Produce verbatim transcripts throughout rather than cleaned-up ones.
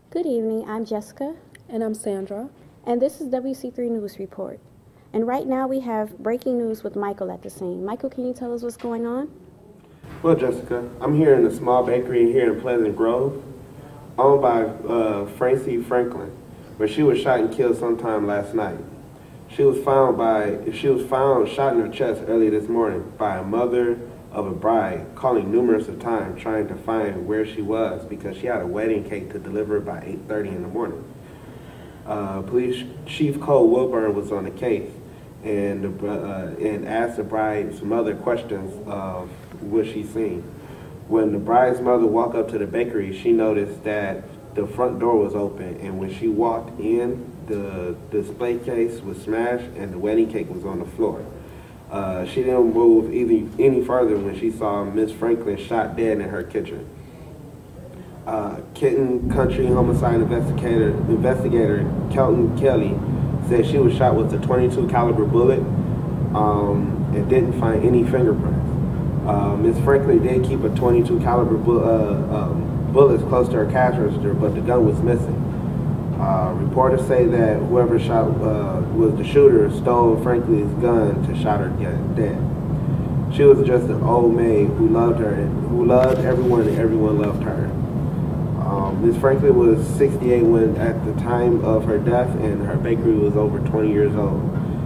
Good evening, I'm Jessica. And I'm Sandra. And this is W C three News Report. And right now we have breaking news with Michael at the scene. Michael, can you tell us what's going on? Well, Jessica, I'm here in a small bakery here in Pleasant Grove, owned by uh, Francie Franklin, where she was shot and killed sometime last night. She was found by she was found shot in her chest early this morning by a mother of a bride, calling numerous of times trying to find where she was because she had a wedding cake to deliver by eight thirty in the morning. Uh, Police Chief Cole Wilburn was on the case and uh, and asked the bride's mother questions of what she seen. When the bride's mother walked up to the bakery, she noticed that the front door was open, and when she walked in, the display case was smashed and the wedding cake was on the floor. Uh, she didn't move either, any further when she saw Miss Franklin shot dead in her kitchen. Uh, Kenton Country homicide investigator, investigator Kelton Kelly said she was shot with a twenty-two caliber bullet um, and didn't find any fingerprints. Uh, Miss Franklin did keep a twenty-two caliber bu uh, um, bullets close to her cash register, but the gun was missing. Uh, reporters say that whoever shot uh, was the shooter stole Franklin's gun to shot her dead. She was just an old maid who loved her, and who loved everyone, and everyone loved her. Um, Miss Franklin was sixty-eight when at the time of her death, and her bakery was over twenty years old.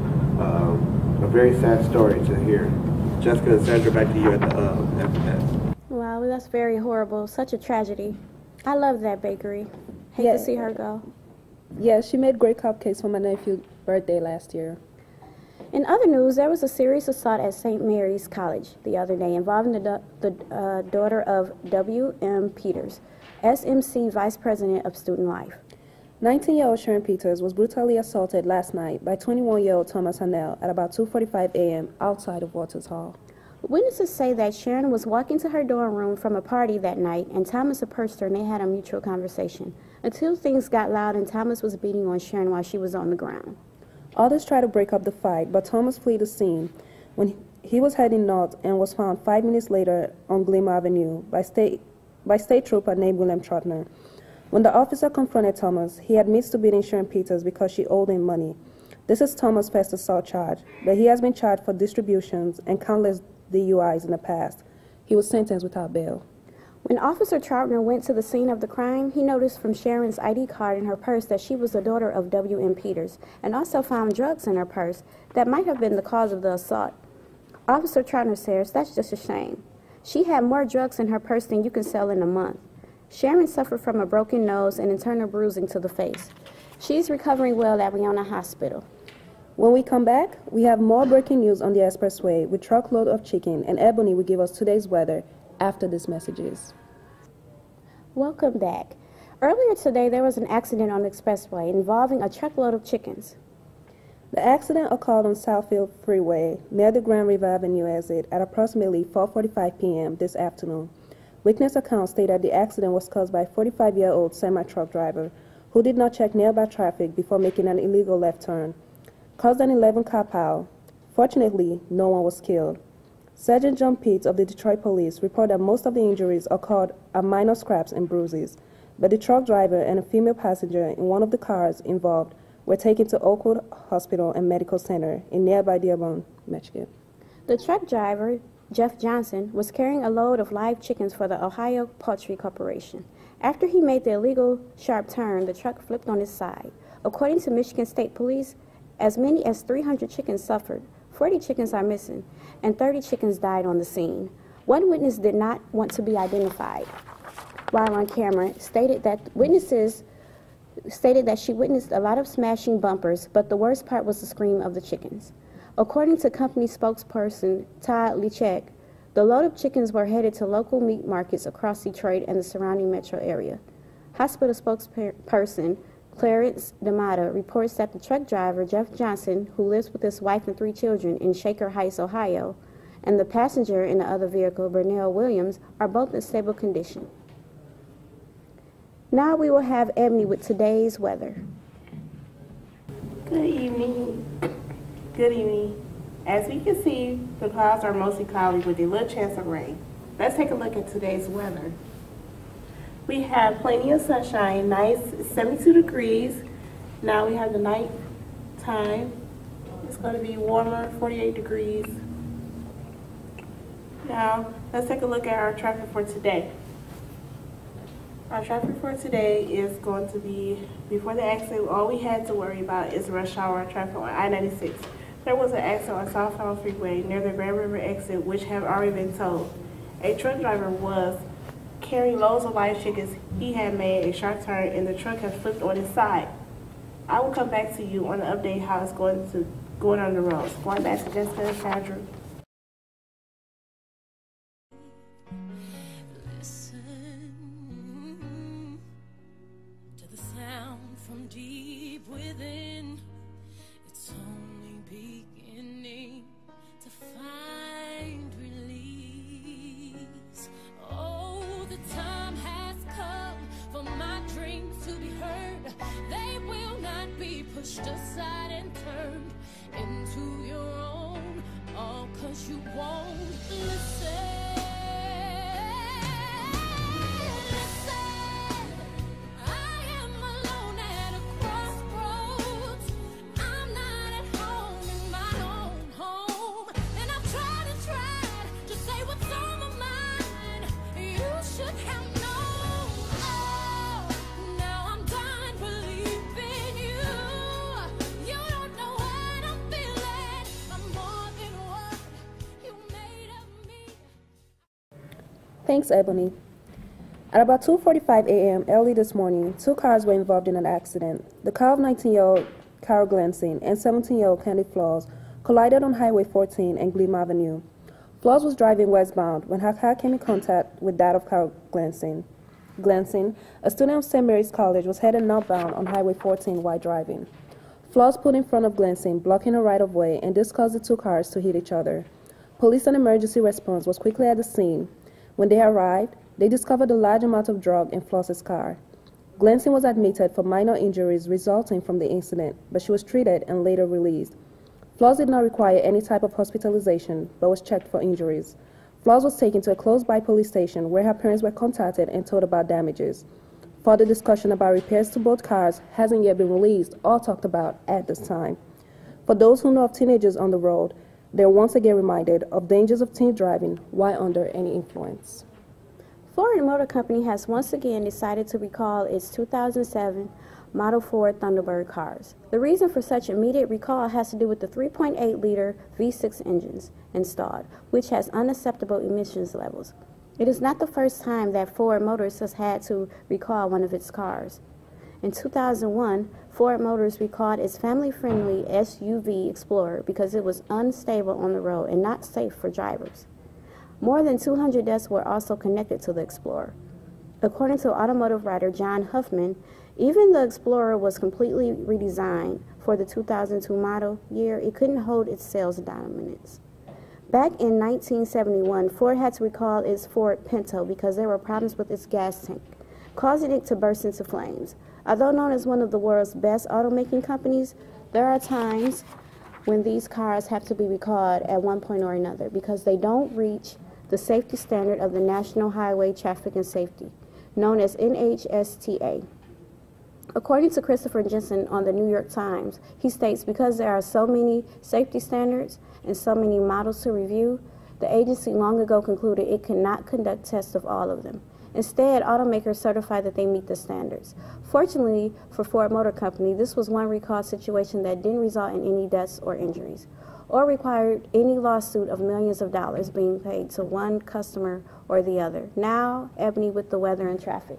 Um, a very sad story to hear. Jessica and Sandra, back to you at the uh, at the desk. Wow, that's very horrible. Such a tragedy. I love that bakery. Hate Yeah. to see her go. Yeah, she made great cupcakes for my nephew's birthday last year. In other news, there was a serious assault at Saint Mary's College the other day involving the, da the uh, daughter of W M Peters, S M C Vice President of Student Life. nineteen-year-old Sharon Peters was brutally assaulted last night by twenty-one-year-old Thomas Hanel at about two forty-five a m outside of Waters Hall. Witnesses say that Sharon was walking to her dorm room from a party that night, and Thomas approached her and they had a mutual conversation, until things got loud and Thomas was beating on Sharon while she was on the ground. Others tried to break up the fight, but Thomas fled the scene when he was heading north and was found five minutes later on Glim Avenue by state, by state trooper named William Trotner. When the officer confronted Thomas, he admits to beating Sharon Peters because she owed him money. This is Thomas' first assault charge, but he has been charged for distributions and countless D U Is in the past. He was sentenced without bail. When Officer Troutner went to the scene of the crime, he noticed from Sharon's I D card in her purse that she was the daughter of W M Peters, and also found drugs in her purse that might have been the cause of the assault. Officer Troutner says that's just a shame. She had more drugs in her purse than you can sell in a month. Sharon suffered from a broken nose and internal bruising to the face. She's recovering well at Riona Hospital. When we come back, we have more breaking news on the expressway with truckload of chicken, and Ebony will give us today's weather after these messages. Welcome back. Earlier today, there was an accident on the expressway involving a truckload of chickens. The accident occurred on Southfield Freeway near the Grand River Avenue exit at approximately four forty-five p m this afternoon. Witness accounts state that the accident was caused by a forty-five-year-old semi-truck driver who did not check nearby traffic before making an illegal left turn. Caused an eleven car pile. Fortunately, no one was killed. Sergeant John Pitts of the Detroit Police reported that most of the injuries occurred are minor scraps and bruises, but the truck driver and a female passenger in one of the cars involved were taken to Oakwood Hospital and Medical Center in nearby Dearborn, Michigan. The truck driver, Jeff Johnson, was carrying a load of live chickens for the Ohio Poultry Corporation. After he made the illegal sharp turn, the truck flipped on its side. According to Michigan State Police, as many as three hundred chickens suffered, forty chickens are missing, and thirty chickens died on the scene. One witness did not want to be identified while on camera, stated that witnesses stated that she witnessed a lot of smashing bumpers, but the worst part was the scream of the chickens. According to company spokesperson Todd Lechek, the load of chickens were headed to local meat markets across Detroit and the surrounding metro area. Hospital spokesperson Clarence D'Amata reports that the truck driver, Jeff Johnson, who lives with his wife and three children in Shaker Heights, Ohio, and the passenger in the other vehicle, Bernell Williams, are both in stable condition. Now we will have Ebony with today's weather. Good evening. Good evening. As we can see, the clouds are mostly cloudy with a little chance of rain. Let's take a look at today's weather. We have plenty of sunshine, nice seventy-two degrees. Now we have the night time. It's going to be warmer, forty-eight degrees. Now, let's take a look at our traffic for today. Our traffic for today is going to be, before the accident, all we had to worry about is rush hour traffic on I ninety-six. There was an accident on South Falls Freeway near the Grand River exit, which have already been told. A truck driver was carrying loads of live chickens. He had made a sharp turn and the truck has flipped on its side. I will come back to you on the update how it's going to going on the roads. Going back to Jessica and Sandra. Listen to the sound from deep within. It's only beginning to find release. Oh, the time has come for my dreams to be heard. They will not be pushed aside and turned into your own, all 'cause you won't listen. Thanks, Ebony. At about two forty-five a m early this morning, two cars were involved in an accident. The car of nineteen-year-old Carol Glansing and seventeen-year-old Candy Flores collided on Highway fourteen and Gleam Avenue. Flores was driving westbound when her car came in contact with that of Carol Glansing. Glansing, a student of Saint Mary's College, was headed northbound on Highway fourteen while driving. Flores pulled in front of Glansing, blocking a right-of-way, and this caused the two cars to hit each other. Police and emergency response was quickly at the scene. When they arrived, they discovered a large amount of drug in Floss's car. Glansing was admitted for minor injuries resulting from the incident, but she was treated and later released. Floss did not require any type of hospitalization, but was checked for injuries. Floss was taken to a close-by police station where her parents were contacted and told about damages. Further discussion about repairs to both cars hasn't yet been released or talked about at this time. For those who know of teenagers on the road, they're once again reminded of dangers of teen driving while under any influence. Ford Motor Company has once again decided to recall its two thousand seven Model Ford Thunderbird cars. The reason for such immediate recall has to do with the three point eight liter V six engines installed, which has unacceptable emissions levels. It is not the first time that Ford Motors has had to recall one of its cars. In two thousand one, Ford Motors recalled its family-friendly S U V Explorer because it was unstable on the road and not safe for drivers. More than two hundred deaths were also connected to the Explorer. According to automotive writer John Huffman, even the Explorer was completely redesigned for the two thousand two model year, it couldn't hold its sales dominance. Back in nineteen seventy-one, Ford had to recall its Ford Pinto because there were problems with its gas tank, causing it to burst into flames. Although known as one of the world's best automaking companies, there are times when these cars have to be recalled at one point or another because they don't reach the safety standard of the National Highway Traffic and Safety, known as N H S T A. According to Christopher Jensen on the New York Times, he states because there are so many safety standards and so many models to review, the agency long ago concluded it cannot conduct tests of all of them. Instead, automakers certify that they meet the standards. Fortunately for Ford Motor Company, this was one recall situation that didn't result in any deaths or injuries, or required any lawsuit of millions of dollars being paid to one customer or the other. Now, Ebony with the weather and traffic.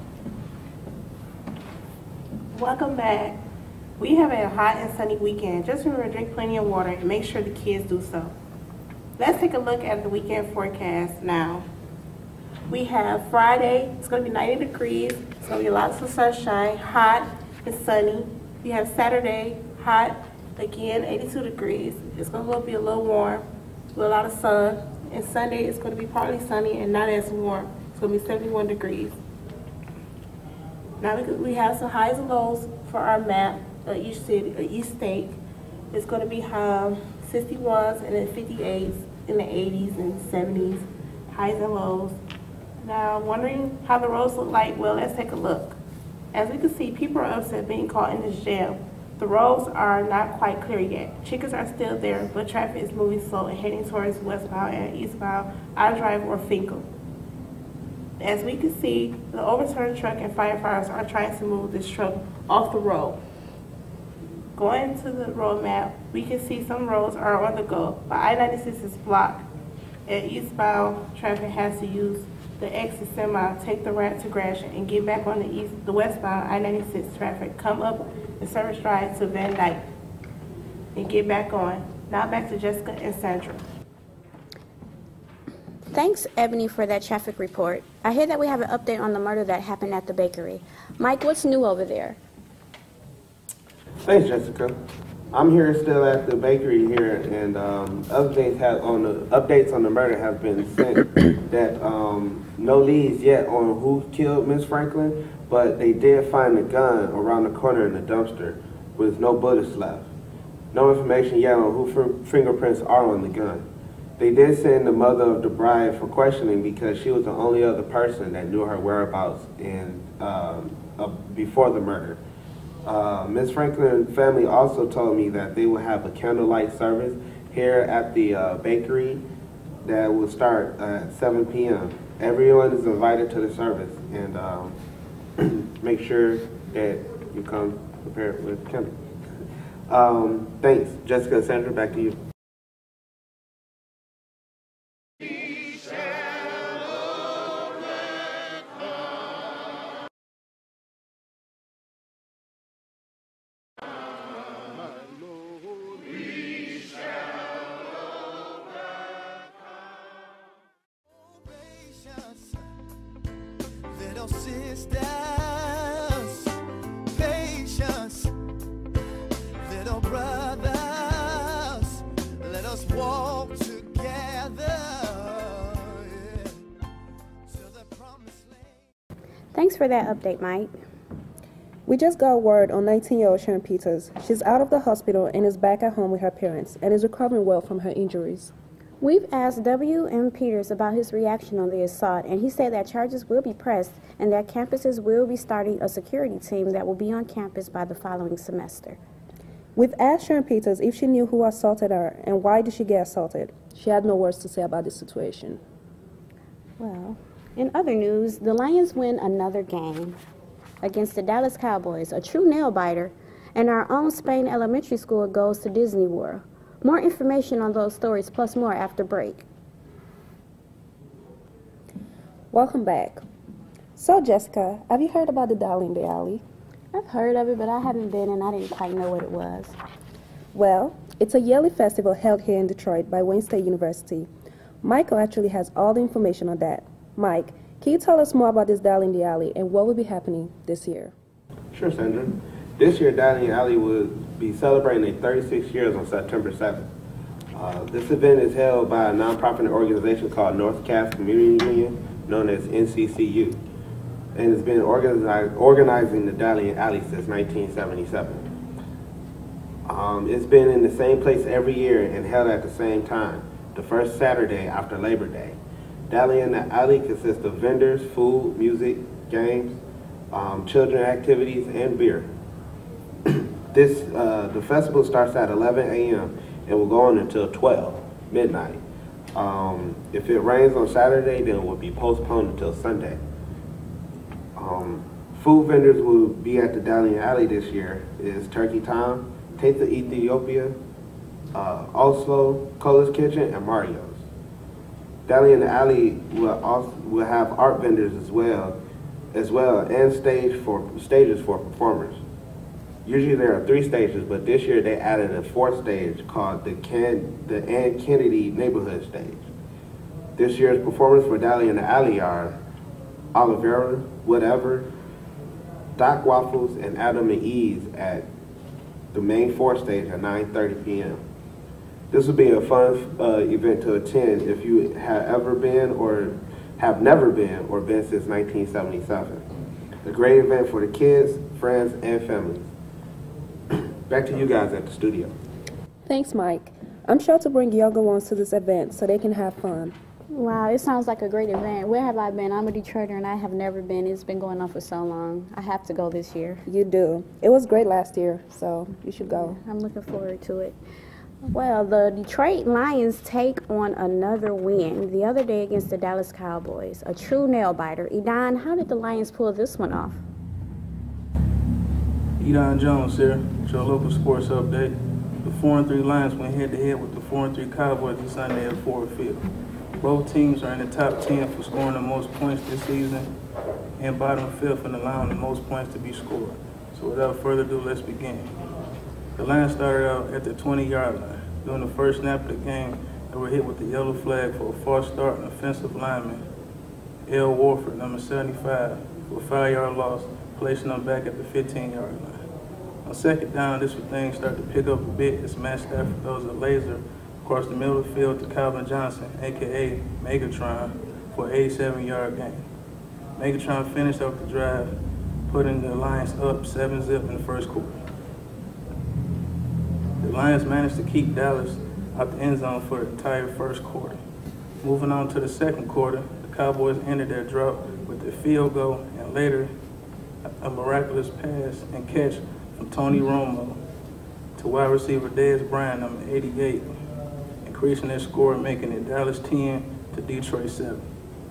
Welcome back. We have a hot and sunny weekend. Just remember to drink plenty of water and make sure the kids do so. Let's take a look at the weekend forecast now. We have Friday, it's going to be ninety degrees, it's going to be lots of sunshine, hot and sunny. We have Saturday, hot, again, eighty-two degrees. It's going to be a little warm, with a lot of sun. And Sunday, it's going to be partly sunny and not as warm. It's going to be seventy-one degrees. Now we have some highs and lows for our map of each city, or each state. It's going to be um, sixty-ones and then fifty-eights in the eighties and seventies, highs and lows. Now, wondering how the roads look like? Well, let's take a look. As we can see, people are upset being caught in this jail. The roads are not quite clear yet. Chickens are still there, but traffic is moving slow and heading towards westbound and eastbound, I Drive or Finkel. As we can see, the overturned truck and firefighters are trying to move this truck off the road. Going to the road map, we can see some roads are on the go, but I ninety-six is blocked. At eastbound, traffic has to use the exit semi, take the ramp to Gratiot, and get back on the east, the westbound I ninety-six traffic. Come up the service drive to Van Dyke and get back on. Now back to Jessica and Sandra. Thanks, Ebony, for that traffic report. I hear that we have an update on the murder that happened at the bakery. Mike, what's new over there? Thanks, Jessica. I'm here still at the bakery here, and um, updates have on the updates on the murder have been sent. That um, no leads yet on who killed Miss Franklin, but they did find a gun around the corner in the dumpster with no bullets left. No information yet on who f fingerprints are on the gun. They did send the mother of the bride for questioning because she was the only other person that knew her whereabouts in um, uh, before the murder. Uh, Miss Franklin family also told me that they will have a candlelight service here at the uh, bakery that will start at seven p m Everyone is invited to the service, and um, make sure that you come prepared with candles. Um, thanks. Jessica and Sandra, back to you. Little sisters, patience, little brothers, let us walk together, yeah, to the promised land. Thanks for that update, Mike. We just got word on nineteen-year-old Sharon Peters. She's out of the hospital and is back at home with her parents and is recovering well from her injuries. We've asked W M Peters about his reaction on the assault, and he said that charges will be pressed and that campuses will be starting a security team that will be on campus by the following semester. We've asked Sharon Peters if she knew who assaulted her and why did she get assaulted. She had no words to say about the situation. Well, in other news, the Lions win another game against the Dallas Cowboys, a true nail-biter, and our own Spain Elementary School goes to Disney World. More information on those stories plus more after break. Welcome back. So, Jessica, have you heard about the Dali in the Alley? I've heard of it, but I haven't been and I didn't quite know what it was. Well, it's a yearly festival held here in Detroit by Wayne State University. Michael actually has all the information on that. Mike, can you tell us more about this Dali in the Alley and what will be happening this year? Sure, Sandra. This year, Dali and Alley will be celebrating their thirty-six years on September seventh. Uh, this event is held by a nonprofit organization called North Cass Community Union, known as N C C U, and it's been organizi organizing the Dali and Alley since nineteen seventy-seven. Um, it's been in the same place every year and held at the same time, the first Saturday after Labor Day. Dali and the Alley consists of vendors, food, music, games, um, children activities, and beer. This uh, the festival starts at eleven a m and will go on until twelve midnight. Um, if it rains on Saturday, then it will be postponed until Sunday. Um, food vendors will be at the Dali and Alley this year is Turkey Town, Taste of Ethiopia, uh, Oslo, Cola's Kitchen, and Mario's. Dali and Alley will also will have art vendors as well, as well, and stage for stages for performers. Usually there are three stages, but this year they added a fourth stage called the Ken, the Ann Kennedy Neighborhood Stage. This year's performers for Dali and the Alley are Olivera, Whatever, Doc Waffles, and Adam and Ease at the main fourth stage at nine thirty p m This will be a fun uh, event to attend if you have ever been or have never been or been since nineteen seventy-seven. A great event for the kids, friends, and families. Back to you guys at the studio. Thanks, Mike. I'm sure to bring younger ones to this event so they can have fun. Wow, it sounds like a great event. Where have I been? I'm a Detroiter and I have never been. It's been going on for so long. I have to go this year. You do. It was great last year, so you should go. I'm looking forward to it. Well, the Detroit Lions take on another win the other day against the Dallas Cowboys. A true nail-biter. Edon, how did the Lions pull this one off? Edon Jones here, with your local sports update. The four and three Lions went head-to-head with the four and three Cowboys this Sunday at Ford Field. Both teams are in the top ten for scoring the most points this season and bottom fifth in allowing the most points to be scored. So without further ado, let's begin. The Lions started out at the twenty-yard line. During the first snap of the game, they were hit with the yellow flag for a false start on offensive lineman L. Warford, number seventy-five, for a five-yard loss, placing them back at the fifteen-yard line. On second down, this was things started to pick up a bit as Matt Stafford throws a laser across the middle of the field to Calvin Johnson, a k a. Megatron, for an eighty-seven-yard gain. Megatron finished off the drive, putting the Lions up seven zip in the first quarter. The Lions managed to keep Dallas out the end zone for the entire first quarter. Moving on to the second quarter, the Cowboys ended their drought with a field goal and later a miraculous pass and catch from Tony Romo to wide receiver Dez Bryant, number eighty-eight, increasing their score and making it Dallas ten to Detroit seven.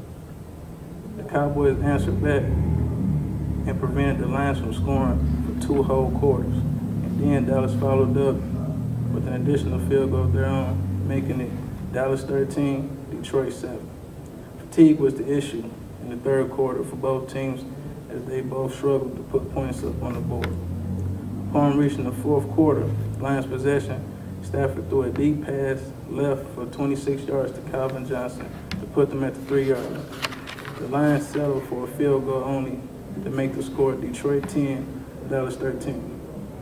The Cowboys answered back and prevented the Lions from scoring for two whole quarters. And then Dallas followed up with an additional field goal of their own, making it Dallas thirteen, Detroit seven. Fatigue was the issue in the third quarter for both teams as they both struggled to put points up on the board. Upon reaching the fourth quarter, Lions possession, Stafford threw a deep pass left for twenty-six yards to Calvin Johnson to put them at the three-yard line. The Lions settled for a field goal only to make the score Detroit ten, Dallas thirteen.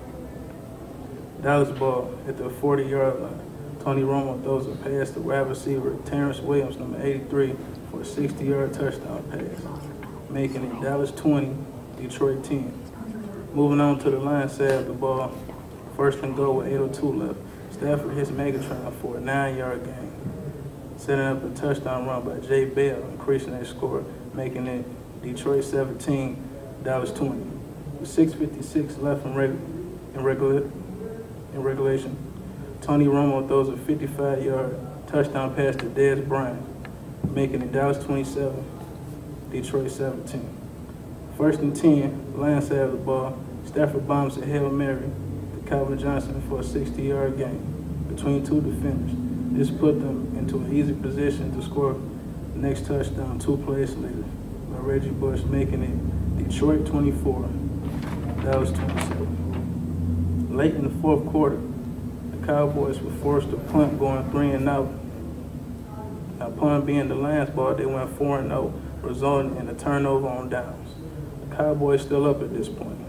Dallas ball at the forty-yard line. Tony Romo throws a pass to wide receiver Terrence Williams, number eighty-three, for a sixty-yard touchdown pass, making it Dallas twenty, Detroit ten. Moving on to the Lions side of the ball, first and goal with eight oh two left. Stafford hits Megatron for a nine-yard gain, setting up a touchdown run by Jay Bell, increasing their score, making it Detroit seventeen, Dallas twenty. With six fifty-six left in, reg- in, regula- in regulation, Tony Romo throws a fifty-five-yard touchdown pass to Dez Bryant, making it Dallas twenty-seven, Detroit seventeen. First and ten, Lions side of the ball, Stafford bombs a Hail Mary to Calvin Johnson for a sixty-yard gain between two defenders. This put them into an easy position to score the next touchdown two plays later by Reggie Bush, making it Detroit twenty-four, Dallas twenty-seven. Late in the fourth quarter, the Cowboys were forced to punt going three and out. Now, punt being the Lions ball, they went four and oh, resulting in a turnover on downs. The Cowboys still up at this point,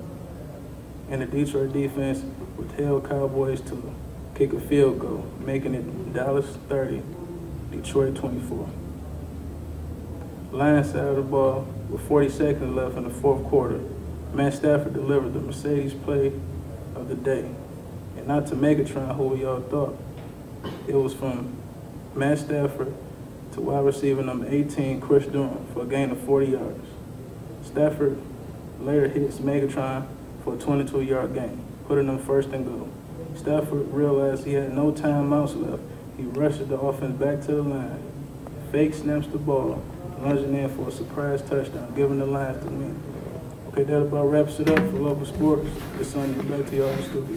and the Detroit defense withheld Cowboys to kick a field goal, making it Dallas thirty, Detroit twenty-four. Lions side of the ball with forty seconds left in the fourth quarter. Matt Stafford delivered the Mercedes play of the day, and not to Megatron, who we all thought. It was from Matt Stafford to wide receiver number eighteen, Chris Durham, for a gain of forty yards. Stafford later hits Megatron for a twenty-two-yard gain, putting them first and goal. Stafford realized he had no timeouts left. He rushes the offense back to the line, fake snaps the ball, lunging in for a surprise touchdown, giving the Lions the win. Okay, that about wraps it up for local sports. This Sunday, back to y'all in the studio.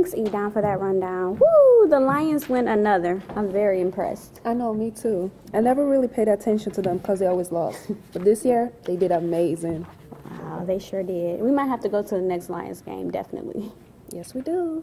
Thanks, E-Don, for that rundown. Woo! The Lions win another. I'm very impressed. I know, me too. I never really paid attention to them because they always lost. But this year, they did amazing. Wow, they sure did. We might have to go to the next Lions game, definitely. Yes, we do.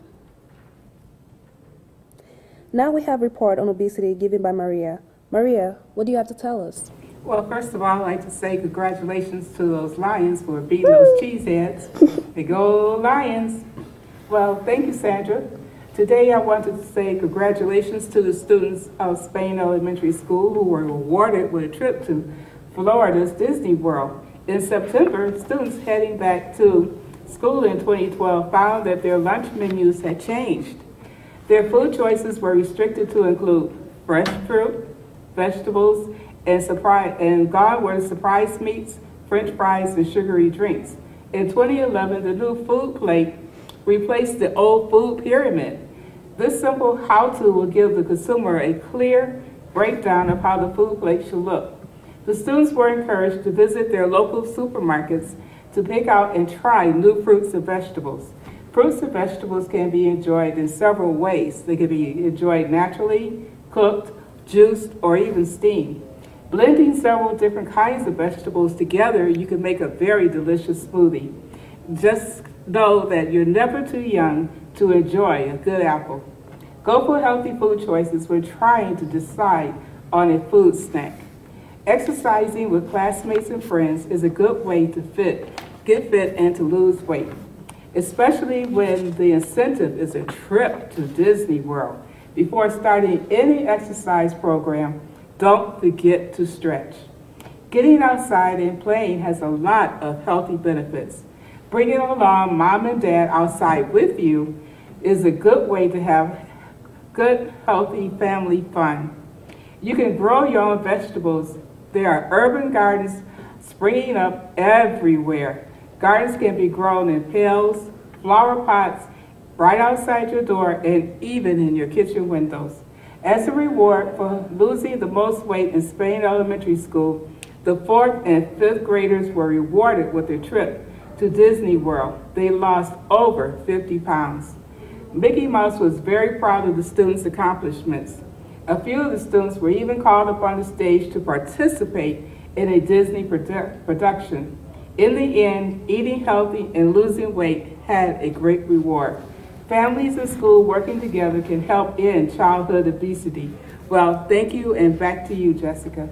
Now we have a report on obesity given by Maria. Maria, what do you have to tell us? Well, first of all, I'd like to say congratulations to those Lions for beating those cheeseheads. They go Lions. Well, thank you, Sandra. Today I wanted to say congratulations to the students of Spain Elementary School who were awarded with a trip to Florida's Disney World. In September, students heading back to school in twenty twelve found that their lunch menus had changed. Their food choices were restricted to include fresh fruit, vegetables, and, surprise, and gone were surprise meats, French fries, and sugary drinks. In twenty eleven, the new food plate replaced the old food pyramid. This simple how-to will give the consumer a clear breakdown of how the food plate should look. The students were encouraged to visit their local supermarkets to pick out and try new fruits and vegetables. Fruits and vegetables can be enjoyed in several ways. They can be enjoyed naturally, cooked, juiced, or even steamed. Blending several different kinds of vegetables together, you can make a very delicious smoothie. Just know that you're never too young to enjoy a good apple. Go for healthy food choices when trying to decide on a food snack. Exercising with classmates and friends is a good way to fit, get fit and to lose weight, especially when the incentive is a trip to Disney World. Before starting any exercise program, don't forget to stretch. Getting outside and playing has a lot of healthy benefits. Bringing along mom and dad outside with you is a good way to have good, healthy family fun. You can grow your own vegetables. There are urban gardens springing up everywhere. Gardens can be grown in pails, flower pots, right outside your door, and even in your kitchen windows. As a reward for losing the most weight in Spain Elementary School, the fourth and fifth graders were rewarded with a trip to Disney World. They lost over fifty pounds. Mickey Mouse was very proud of the students' accomplishments. A few of the students were even called up on the stage to participate in a Disney produ- production. In the end, eating healthy and losing weight had a great reward. Families and school working together can help end childhood obesity. Well, thank you, and back to you, Jessica.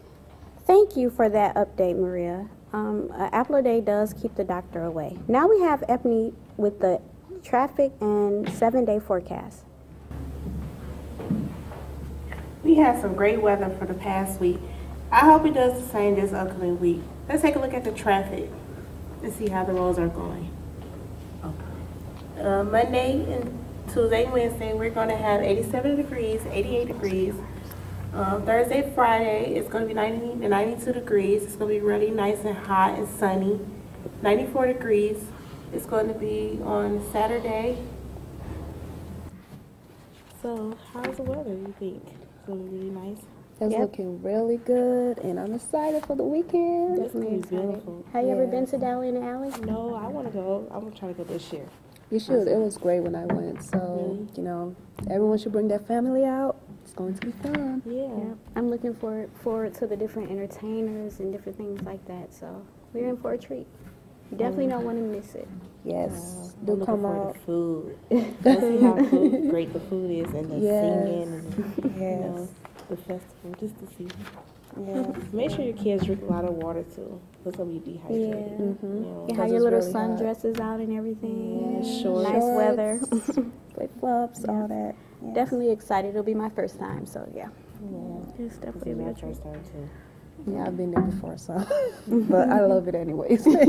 Thank you for that update, Maria. Um, uh, apple a day does keep the doctor away. Now we have Ebony with the traffic and seven-day forecast. We had some great weather for the past week. I hope it does the same this upcoming week. Let's take a look at the traffic and see how the roads are going. Uh, Monday and Tuesday and Wednesday, we're going to have eighty-seven degrees, eighty-eight degrees. Um, Thursday, Friday, it's going to be ninety to ninety-two degrees. It's going to be really nice and hot and sunny. ninety-four degrees. It's going to be on Saturday. So, how's the weather, you think? It's going to be really nice? It's Yep. looking really good, and I'm excited for the weekend. Definitely It's gonna be beautiful. Have you ever Yeah. been to Dally in the Alley? No, I want to go. I'm trying to go this year. You should. It was great when I went. So, you know, everyone should bring their family out. It's going to be fun. Yeah. Yeah, I'm looking forward forward to the different entertainers and different things like that. So we're in for a treat. You definitely don't want to miss it. Yes. I'm Do looking come for out. the food. Let's see how food, great the food is and the Yes. singing and the, you Yes. know, the festival, just to see. Yes. Make sure your kids drink a lot of water too. Because they'll be dehydrated. Yeah. Mhm. You know. You have Because your it's little really sundresses out and everything. Yeah, shorts. Nice weather. Flip flops, all that. Yes. Definitely excited. It'll be my first time. So yeah, Yeah. it's This definitely is a my treat. first time too. Yeah, I've been there before, so. But I love it anyways. so,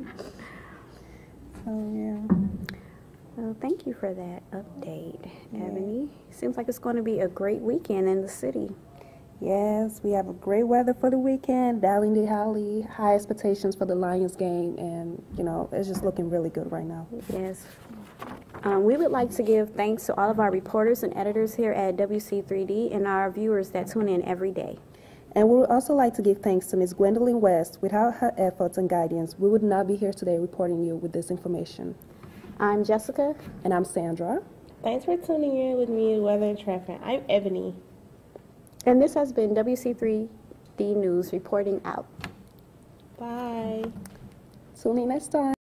yeah. Well, thank you for that update, Ebony. Seems like it's going to be a great weekend in the city. Yes, we have a great weather for the weekend. Dally in the Alley, high expectations for the Lions game, and, you know, it's just looking really good right now. Yes. Um, we would like to give thanks to all of our reporters and editors here at W C three D and our viewers that tune in every day. And we would also like to give thanks to Miz Gwendolyn West. Without her efforts and guidance, we would not be here today reporting you with this information. I'm Jessica. And I'm Sandra. Thanks for tuning in with me, Weather and Traffic. I'm Ebony. And this has been W C three D News reporting out. Bye. Tune in next time.